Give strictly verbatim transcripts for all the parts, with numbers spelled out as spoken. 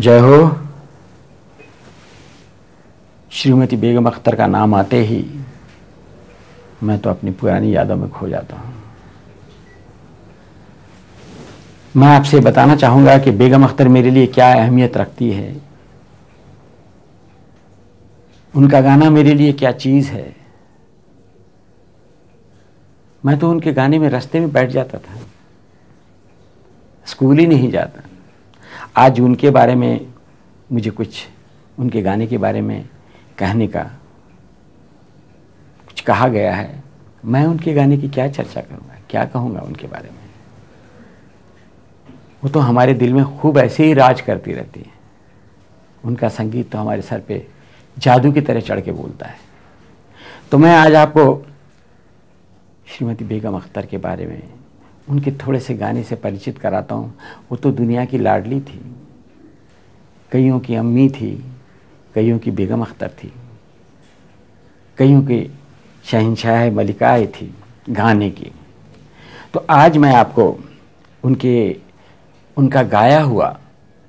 जय हो। श्रीमती बेगम अख्तर का नाम आते ही मैं तो अपनी पुरानी यादों में खो जाता हूं। मैं आपसे बताना चाहूंगा कि बेगम अख्तर मेरे लिए क्या अहमियत रखती है, उनका गाना मेरे लिए क्या चीज है। मैं तो उनके गाने में रास्ते में बैठ जाता था, स्कूल ही नहीं जाता। आज उनके बारे में मुझे कुछ उनके गाने के बारे में कहने का कुछ कहा गया है। मैं उनके गाने की क्या चर्चा करूंगा, क्या कहूंगा उनके बारे में। वो तो हमारे दिल में खूब ऐसे ही राज करती रहती है। उनका संगीत तो हमारे सर पे जादू की तरह चढ़ के बोलता है। तो मैं आज आपको श्रीमती बेगम अख्तर के बारे में उनके थोड़े से गाने से परिचित कराता हूँ। वो तो दुनिया की लाडली थी, कईयों की अम्मी थी, कईयों की बेगम अख्तर थी, कईयों की शहंशाह मलिकाएँ थी गाने की। तो आज मैं आपको उनके उनका गाया हुआ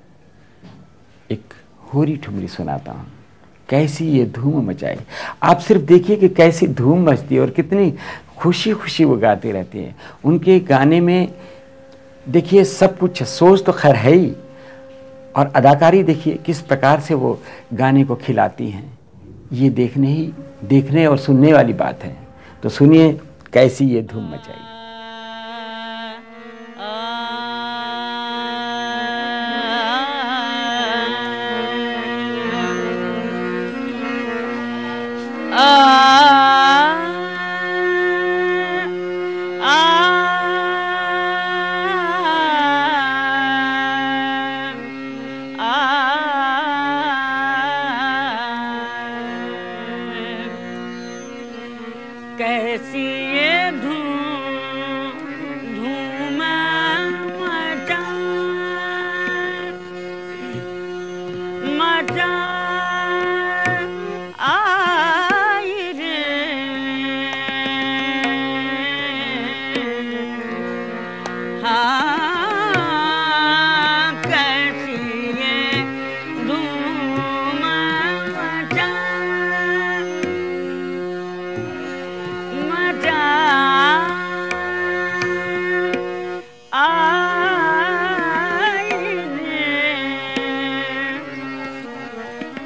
एक होरी ठुमरी सुनाता हूँ। कैसी ये धूम मचाई। आप सिर्फ देखिए कि कैसी धूम मचती है और कितनी खुशी खुशी वो गाते रहते हैं। उनके गाने में देखिए सब कुछ, सोच तो खैर है ही, और अदाकारी देखिए किस प्रकार से वो गाने को खिलाती हैं। ये देखने ही देखने और सुनने वाली बात है। तो सुनिए कैसी ये धूम मचाई। कैसी ये धूम धूम मचा मचा आई रे, हाँ कैसी ये धूम मचा मचा आई रे,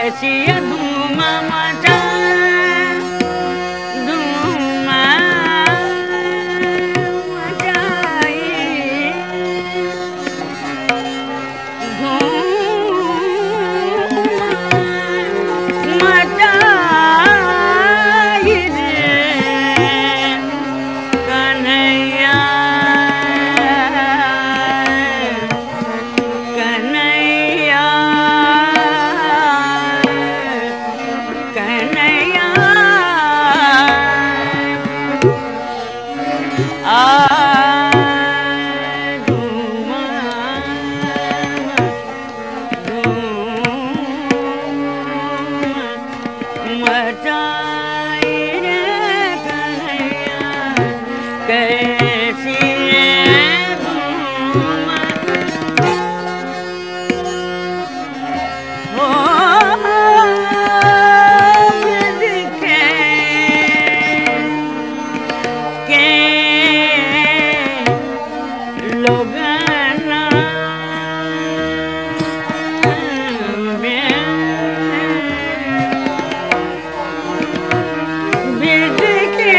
कैसी ये धूम मचाए, धूम मचाई, धूम मचाई रे कन्हैया, कन्हैया, कन्हैया आ धूम धूम मचाई रे कन्हैया, कैसी धूम हो दिखे के लोगना बिद के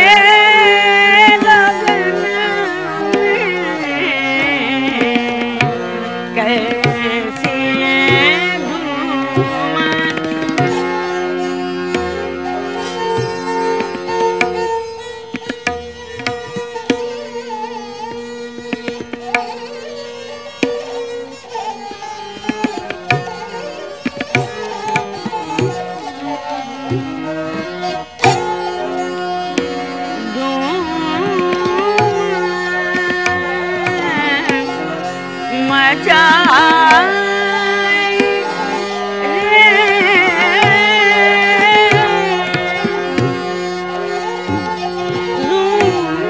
लगना कैसी धूम मचाई रे धूम,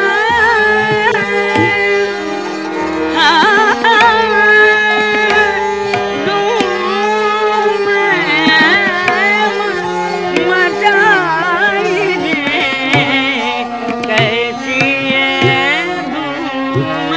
धूम मचाई रे कैसी धूम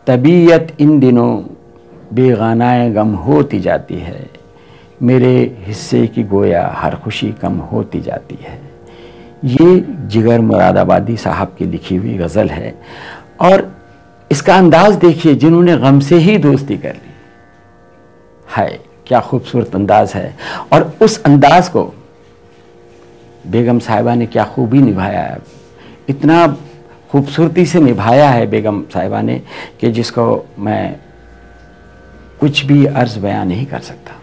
तबीयत इन दिनों बेगानाए गम होती जाती है, मेरे हिस्से की गोया हर खुशी कम होती जाती है। ये जिगर मुरादाबादी साहब की लिखी हुई गज़ल है और इसका अंदाज़ देखिए, जिन्होंने गम से ही दोस्ती कर ली। हाय क्या खूबसूरत अंदाज़ है। और उस अंदाज़ को बेगम साहिबा ने क्या खूबी निभाया है, इतना खूबसूरती से निभाया है बेगम साहिबा ने कि जिसको मैं कुछ भी अर्ज़ बयां नहीं कर सकता।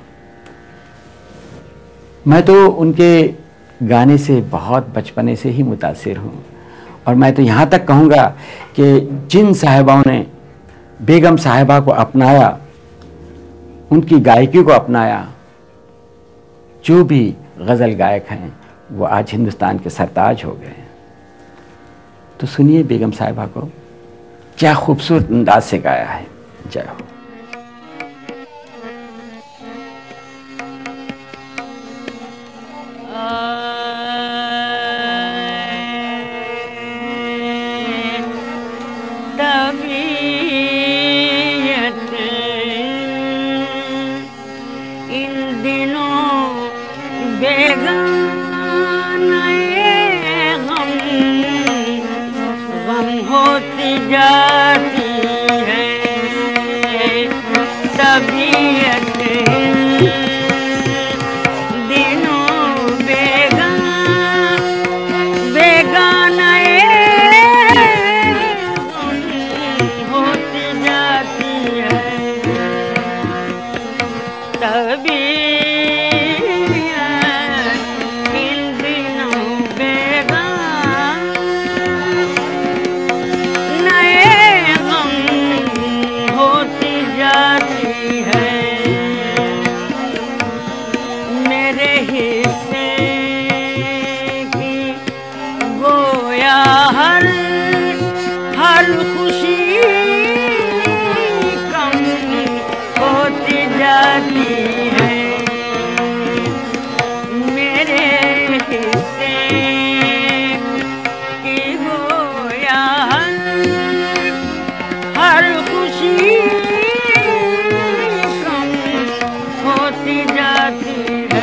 मैं तो उनके गाने से बहुत बचपने से ही मुतासिर हूँ और मैं तो यहाँ तक कहूँगा कि जिन साहिबाओं ने बेगम साहिबा को अपनाया, उनकी गायकी को अपनाया, जो भी गज़ल गायक हैं वो आज हिंदुस्तान के सरताज हो गए। तो सुनिए बेगम साहिबा को क्या खूबसूरत अंदाज से गाया है। जय हो। जाती है तबीयत दिनों बेगान बेगानाए होती जाती है तबीयत इन दिनों बेगान मेरे हिस्से की गोया हर हर खुशी कम होती जाती है। मेरे हिस्से की गोया हर हर खुशी जाती है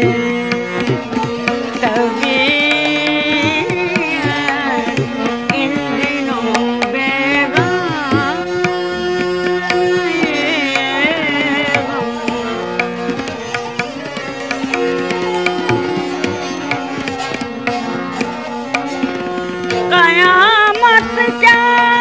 तबीयत इन दिनों बेगान कयामत क्या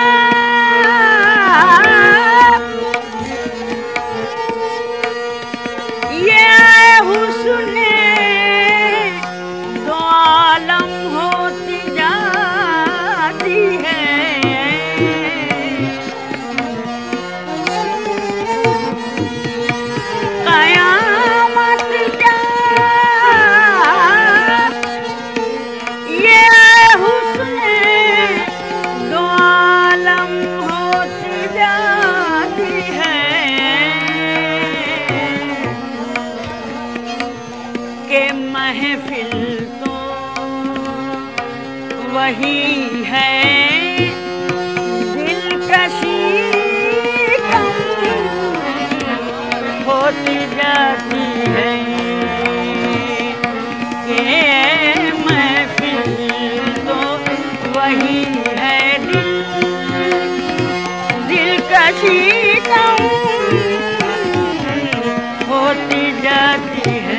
वही है दिलकशी कम होती जाती है ये महफिल तो वही है दिल दिलकशी कम होती जाती है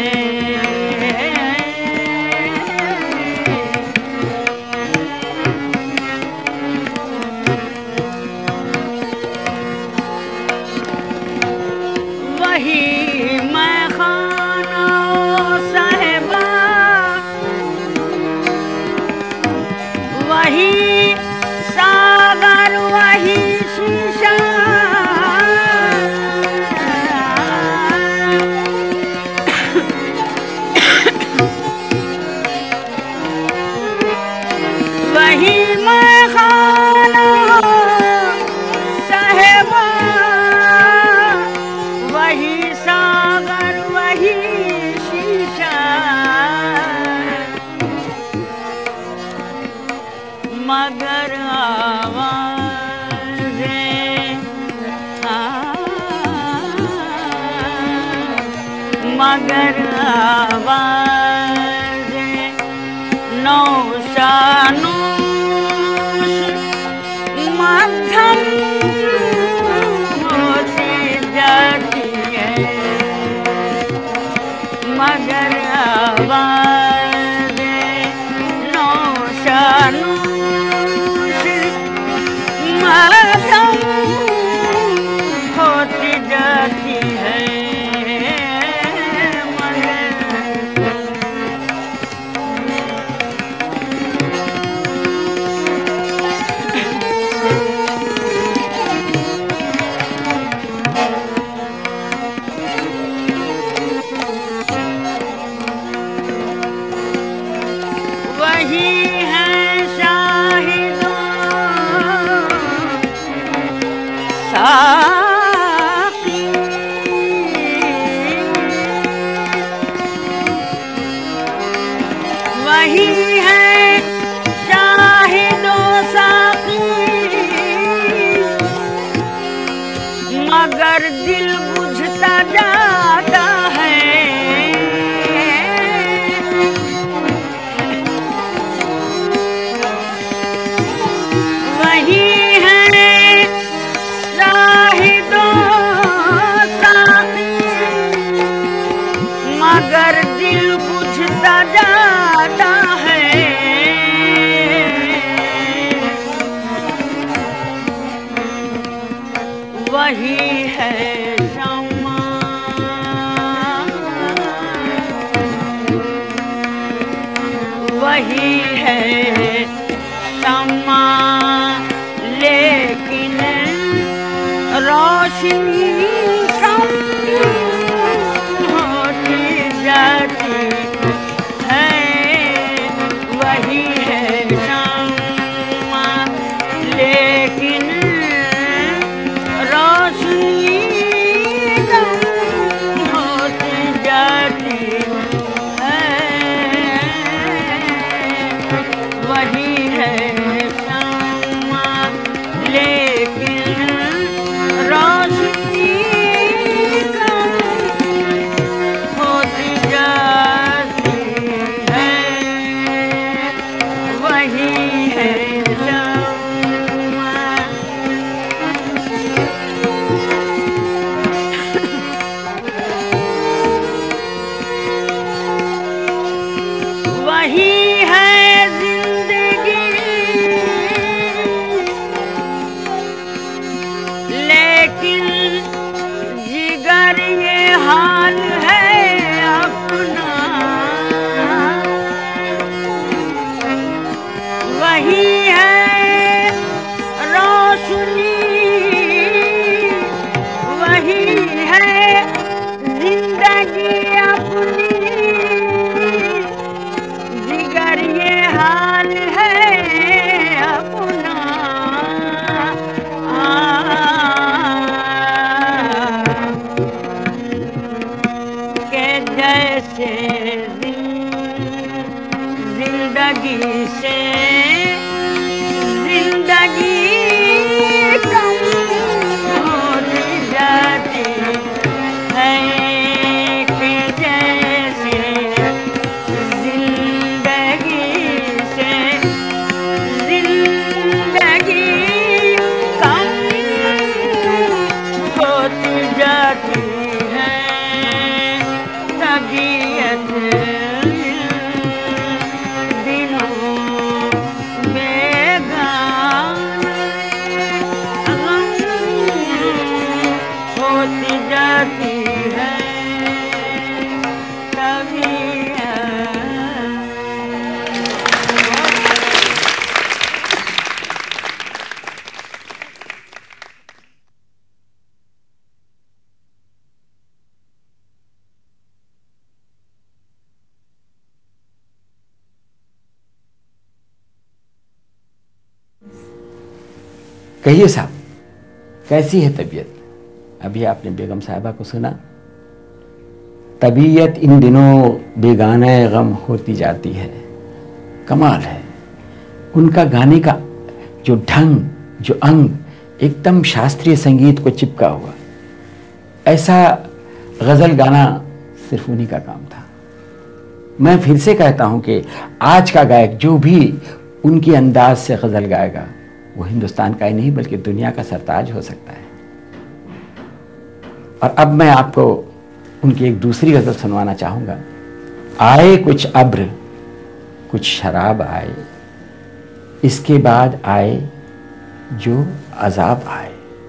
मगर आवाज़ें मगर आवाज नौशानूश मध्यम होती जाती है, मगर आवाज नौशानूश मध्यम होती जाती है। वही है शाहिदो साकी, मगर दिल बुझता जाता है। वही है शाहिदो साकी, मगर दिल बुझता जाता है। वही है शम्मा, वही है शम्मा, लेकिन रोशनी कम होती जाती है। वही है शम्मा, लेकिन रोशनी कम होती जाती है। वही है शम्मा, लेकिन रोशनी कम होती जाती है। वही है शम्मा, वही है जिंदगी, लेकिन जिगर ये हाल है अपना। वही है रोशनी, वही है जिंदगी अपनी, जिगर ये हाल है अपना। आ, के जैसे जिंदगी से जिंदगी कम होती जाती है। के जैसे जिंदगी से जिंदगी कम होती जाती है। तबीयत दिनों में गम होती जाती है। कहिए साहब, कैसी है तबीयत? अभी आपने बेगम साहिबा को सुना। तबीयत इन दिनों बेगाने गम होती जाती है। कमाल है उनका गाने का जो ढंग, जो अंग, एकदम शास्त्रीय संगीत को चिपका हुआ। ऐसा गज़ल गाना सिर्फ उन्हीं का काम था। मैं फिर से कहता हूं कि आज का गायक जो भी उनकी अंदाज से गज़ल गाएगा वो हिंदुस्तान का ही नहीं बल्कि दुनिया का सरताज हो सकता है। और अब मैं आपको उनकी एक दूसरी गज़ल सुनवाना चाहूँगा। आए कुछ अब्र कुछ शराब आए, इसके बाद आए जो अजाब आए।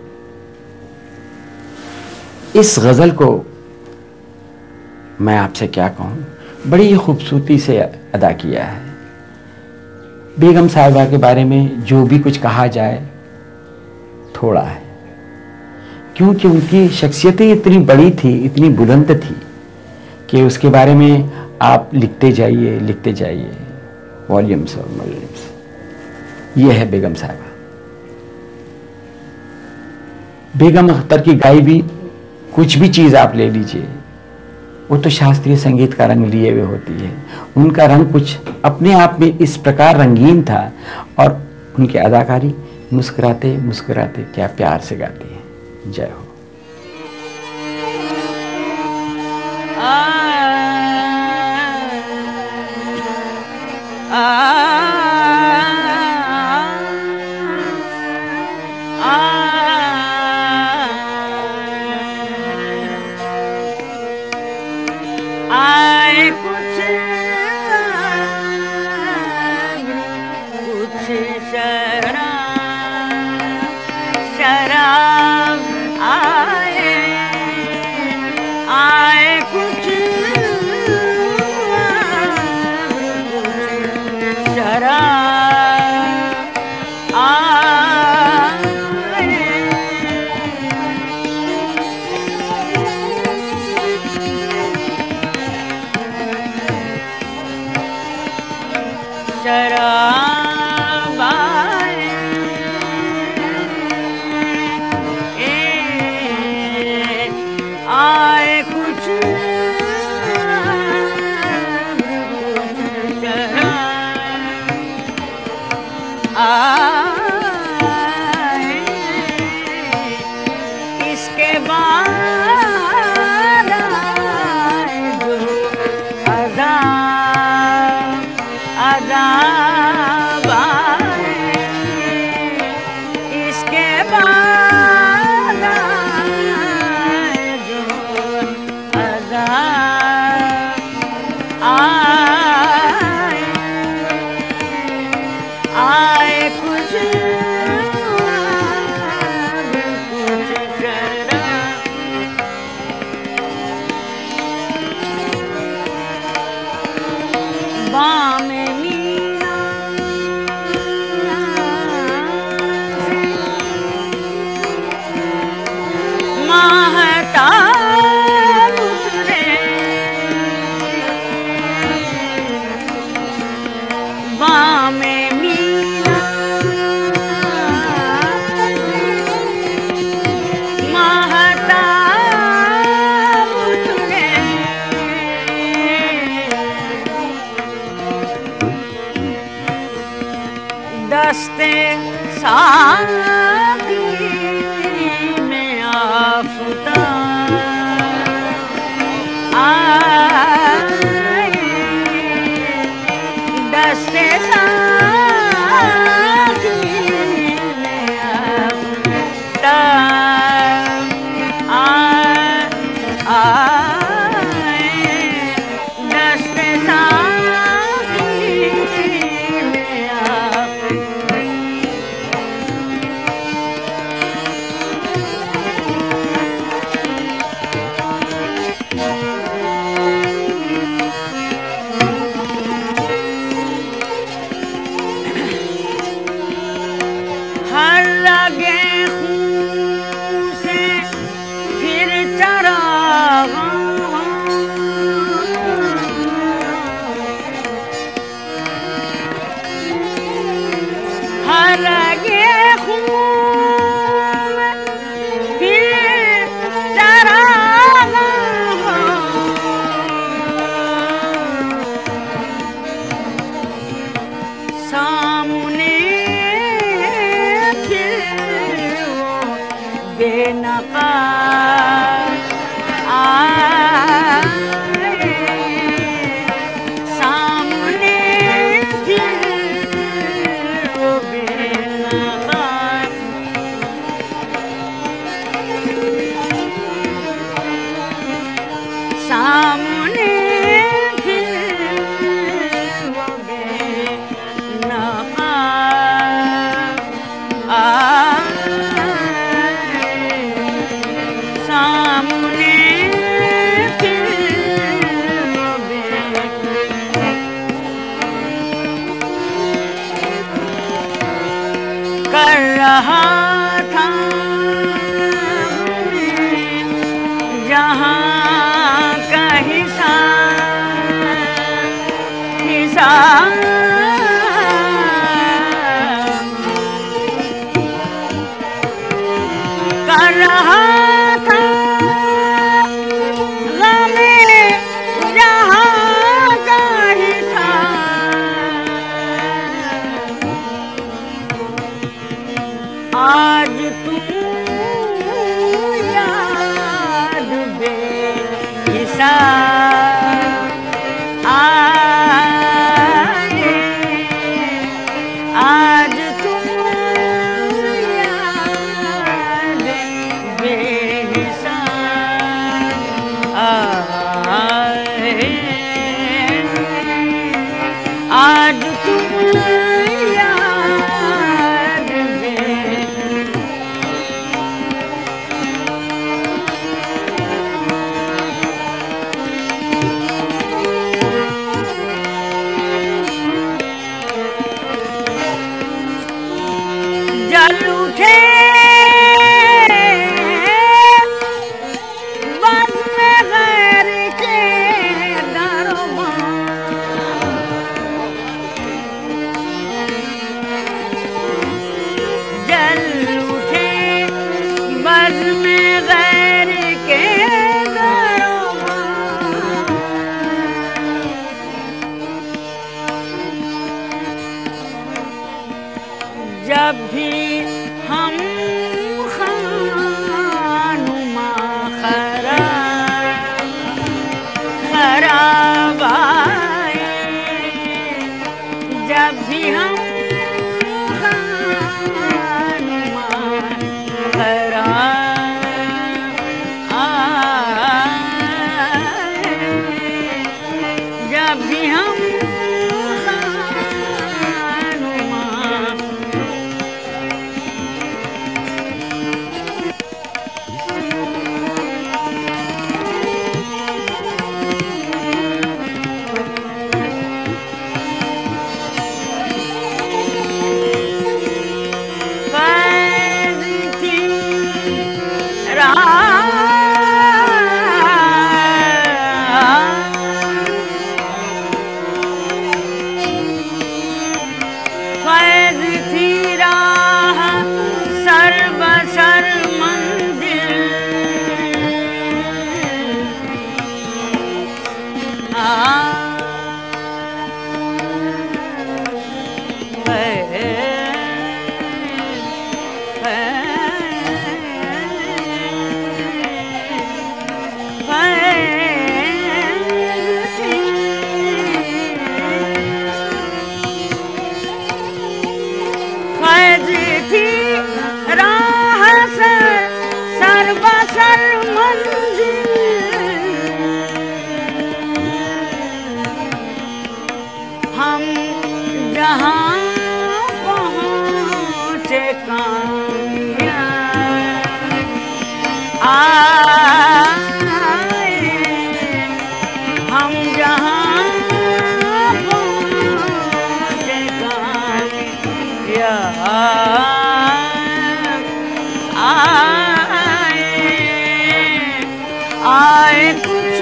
इस गज़ल को मैं आपसे क्या कहूँ, बड़ी खूबसूरती से अदा किया है। बेगम साहिबा के बारे में जो भी कुछ कहा जाए थोड़ा है, क्योंकि उनकी शख्सियत इतनी बड़ी थी, इतनी बुलंद थी कि उसके बारे में आप लिखते जाइए लिखते जाइए वॉल्यूम्स और वॉल्यूम्स। ये है बेगम साहिबा। बेगम अख्तर की गाई भी कुछ भी चीज़ आप ले लीजिए, वो तो शास्त्रीय संगीत का रंग लिए हुए होती है। उनका रंग कुछ अपने आप में इस प्रकार रंगीन था और उनकी अदाकारी मुस्कुराते मुस्कुराते क्या प्यार से गाती है। जय हो। आ, आ, आ, आए कुछ कुछ शराब शराब आए आए कुछ शराब आए शराब आए ए, आए कुछ कुछ शराब आए, इसके बाद आए जो अज़ाब अज़ाब आए, इसके बाद आए जो अज़ाब आए आए कुछ कुछ शराब बामे मीना महताब उतरे बामे मीना महताब उतरे दस्ते साकी में आफ़ताब आए, दस्ते साकी में आफ़ताब आए, दस्ते साकी में आफ़ताब हर लगे खून से फिर चराग हर लगे खून फिर चराग सामने बेनकाब आए सामने कर रहा था जहाँ का हिसाब हिसाब कर रहा था गमे जहाँ का हिसाब आज तुम याद बेहिसाब आए आज तुम याद बेहिसाब आए आज तुम जल उठे बज़्म गैर के दरबार जल उठे बज़्म गैर के दरबार जब भी हम खानुमा खराब खराब आए जब भी हम खानुमा खराब आए जब भी हम फैज़ थी राह सर बसर मंजिल फैज़ थी राह सर बसर मंजिल हम जहाँ पहुँचे कामयाब आए हम जहाँ पहुँचे कामयाब आए आए कुछ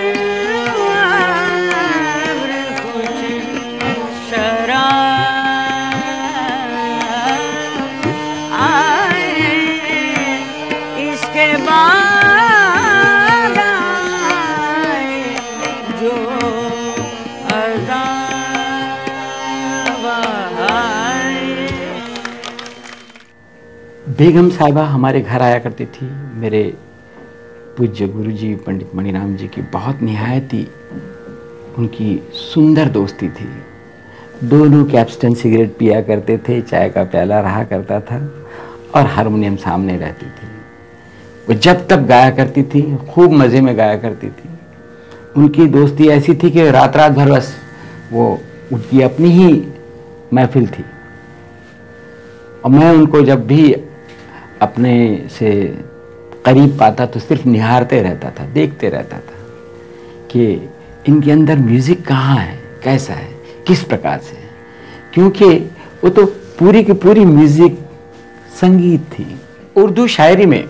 अब्र कुछ शराब आए इसके बाद आए जो अज़ाब आए। बेगम साहिबा हमारे घर आया करती थी। मेरे पूज्य गुरुजी पंडित मणिराम जी की बहुत निहायत ही उनकी सुंदर दोस्ती थी। दोनों कैप्स्टन सिगरेट पिया करते थे, चाय का प्याला रहा करता था और हारमोनियम सामने रहती थी। वो जब तक गाया करती थी, खूब मज़े में गाया करती थी। उनकी दोस्ती ऐसी थी कि रात रात भर बस वो उनकी अपनी ही महफिल थी। और मैं उनको जब भी अपने से करीब पाता तो सिर्फ निहारते रहता था, देखते रहता था कि इनके अंदर म्यूज़िक कहाँ है, कैसा है, किस प्रकार से है। क्योंकि वो तो पूरी की पूरी म्यूज़िक संगीत थी। उर्दू शायरी में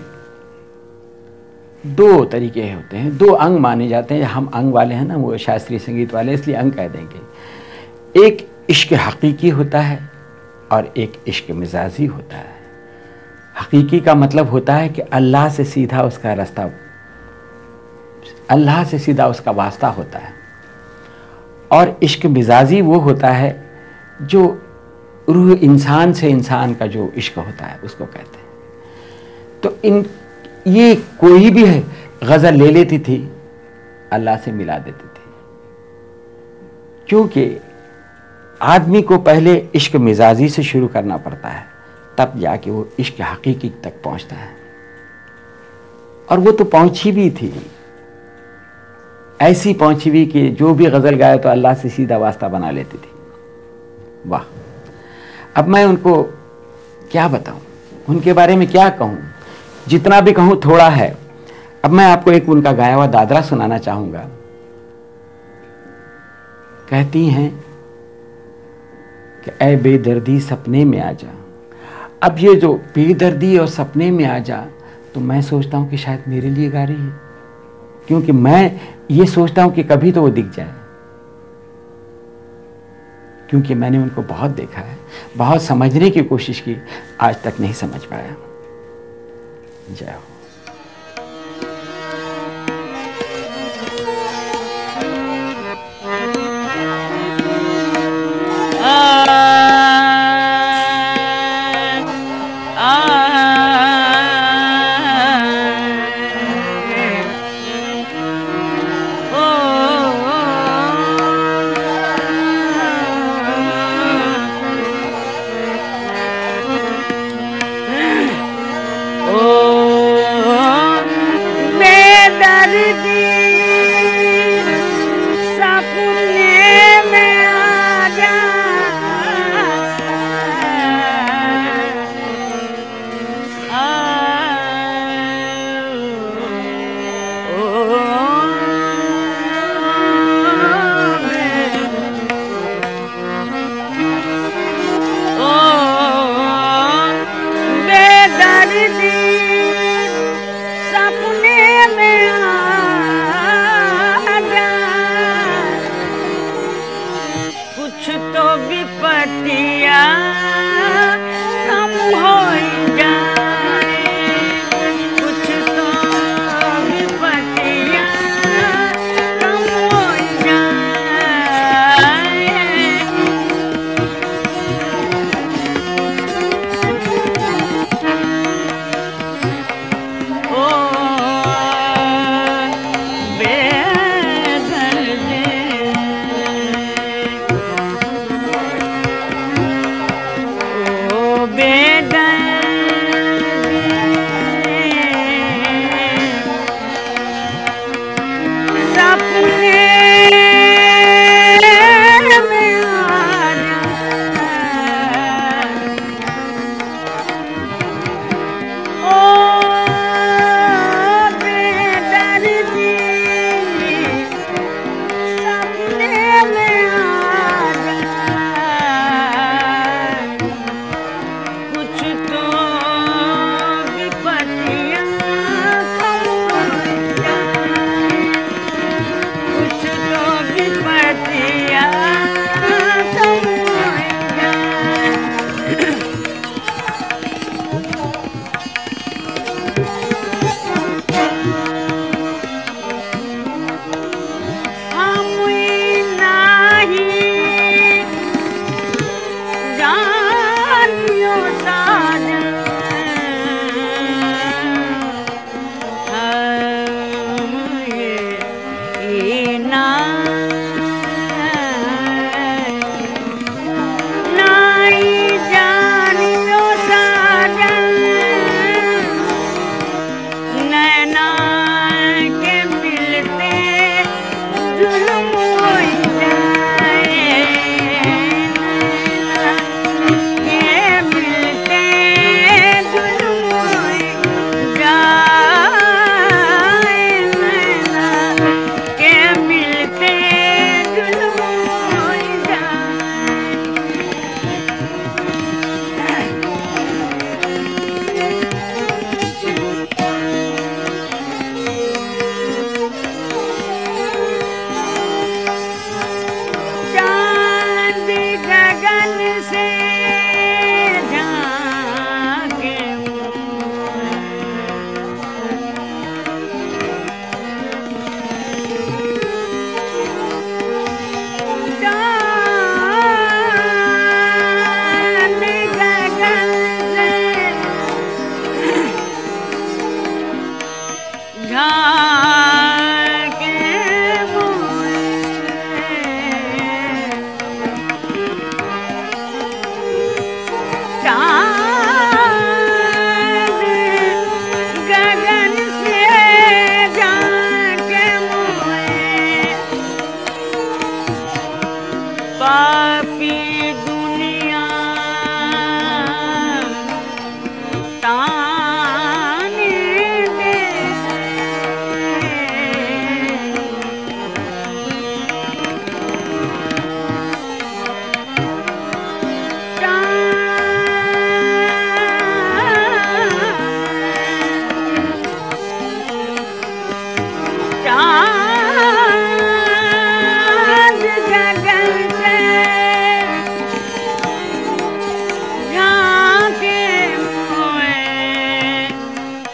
दो तरीके होते हैं, दो अंग माने जाते हैं। हम अंग वाले हैं ना, वो शास्त्रीय संगीत वाले, इसलिए अंग कह देंगे। एक इश्क हकीकी होता है और एक इश्क मिजाजी होता है। हकीकी का मतलब होता है कि अल्लाह से सीधा उसका रास्ता, अल्लाह से सीधा उसका वास्ता होता है। और इश्क मिजाजी वो होता है जो रूह इंसान से इंसान का जो इश्क होता है उसको कहते हैं। तो इन ये कोई भी है गज़ल ले लेती थी, अल्लाह से मिला देती थी। क्योंकि आदमी को पहले इश्क मिजाजी से शुरू करना पड़ता है, तब जाके वो इश्क हकीकी तक पहुंचता है। और वो तो पहुंची भी थी, ऐसी पहुंची भी कि जो भी गज़ल गाए तो अल्लाह से सीधा वास्ता बना लेती थी। वाह! अब मैं उनको क्या बताऊं, उनके बारे में क्या कहूं, जितना भी कहूं थोड़ा है। अब मैं आपको एक उनका गाया हुआ दादरा सुनाना चाहूंगा। कहती हैं कि ऐ बेदर्दी सपने में आ जा। अब ये जो बेदर्दी और सपने में आ जा, तो मैं सोचता हूं कि शायद मेरे लिए गा रही है, क्योंकि मैं ये सोचता हूं कि कभी तो वो दिख जाए। क्योंकि मैंने उनको बहुत देखा है, बहुत समझने की कोशिश की, आज तक नहीं समझ पाया। जय हो।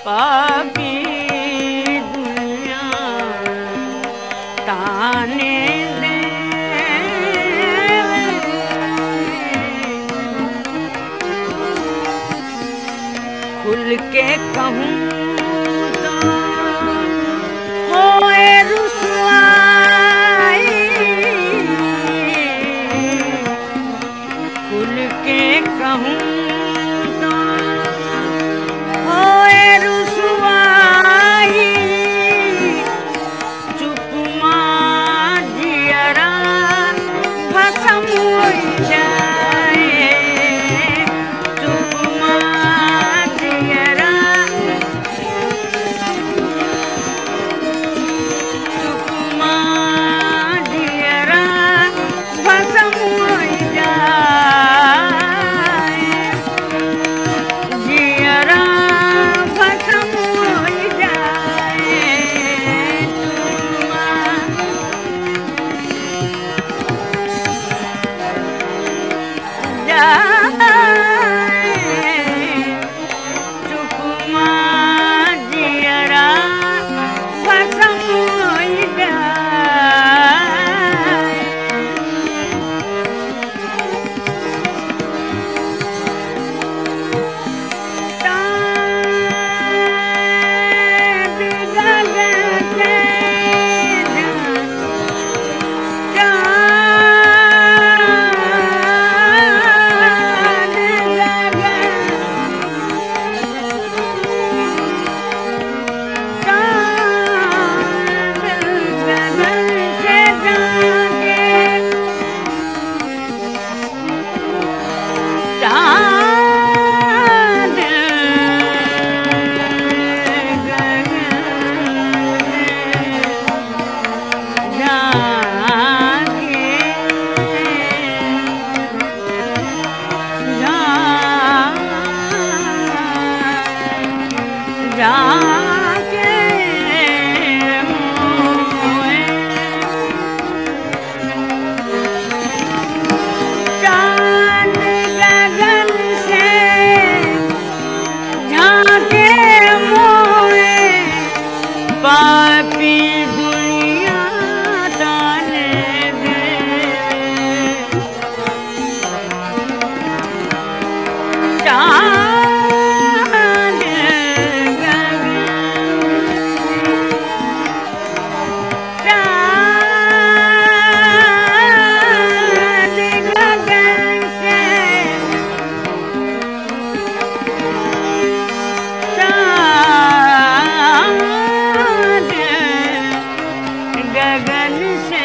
पापी दुनिया ताने दे, खुल के कहूँ तो होए रुसवाई, खुल के कहूँ तो होए रुसवाई, चुप माँ जियरा भस्म हो जाए, चुप माँ जियरा, चुप माँ जियरा भस्म हो जाए, जियरा भस्म हो जाए, चुप माँ जियरा भस्म हो जाए, चाँद गगन से चाँद गगन, चाँद गगन से जाके, चाँद गगन से जाके, जाके मोए, चाँद गगन से झांके मोए, पापी दुनिया ताने दे, चाँद गगन, चाँद गगन से, चाँद गगन से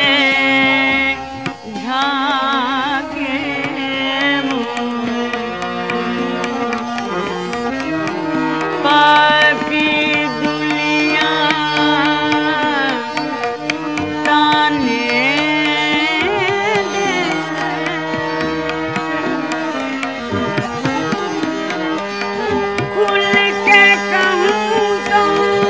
झांके मोए, पापी दुनिया ताने दे, खुल के कहूँ तो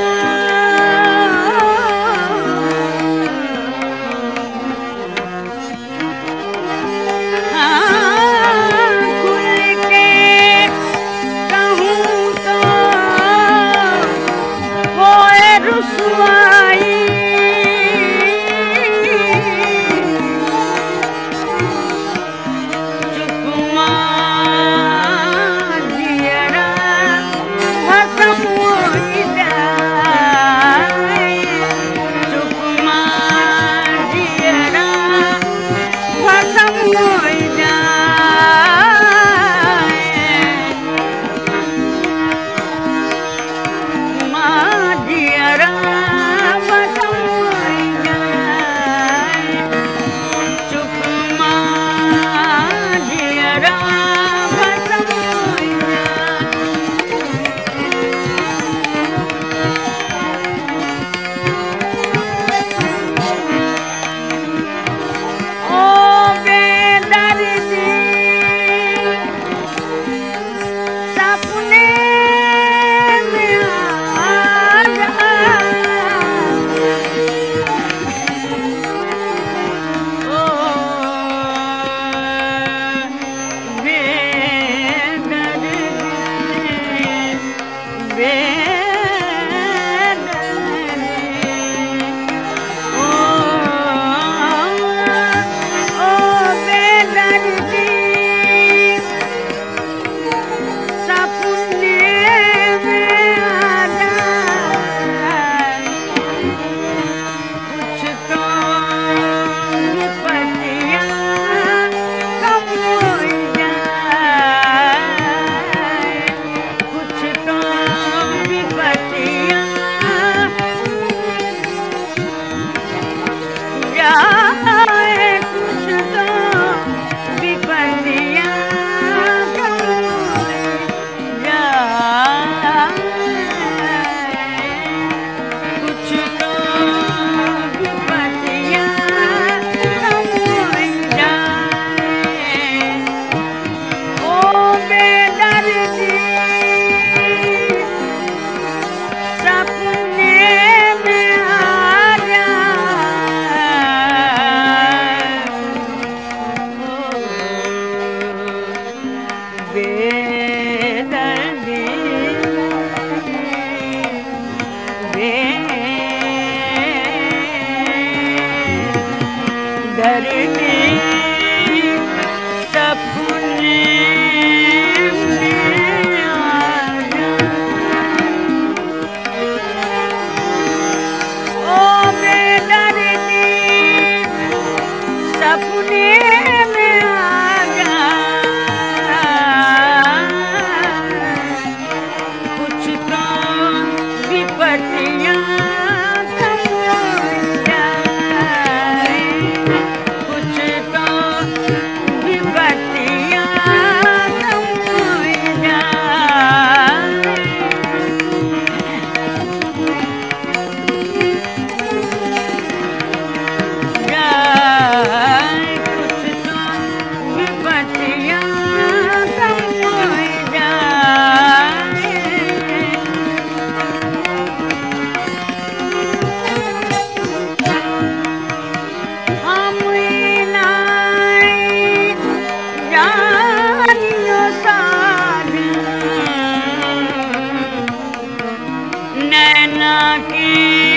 हाँ, खुल के कहूँ तो होए रुसवाई, चुप माँ जियरा भस्म हो जाए, चुप माँ जियरा भस्म हो जाए, माँ जियरा भस्म हो जाए, चुप माँ जियरा भस्म हो जाए, ओ बेदर्दी सपने में आ जा, ओ बेदर्दी, बेदर्दी की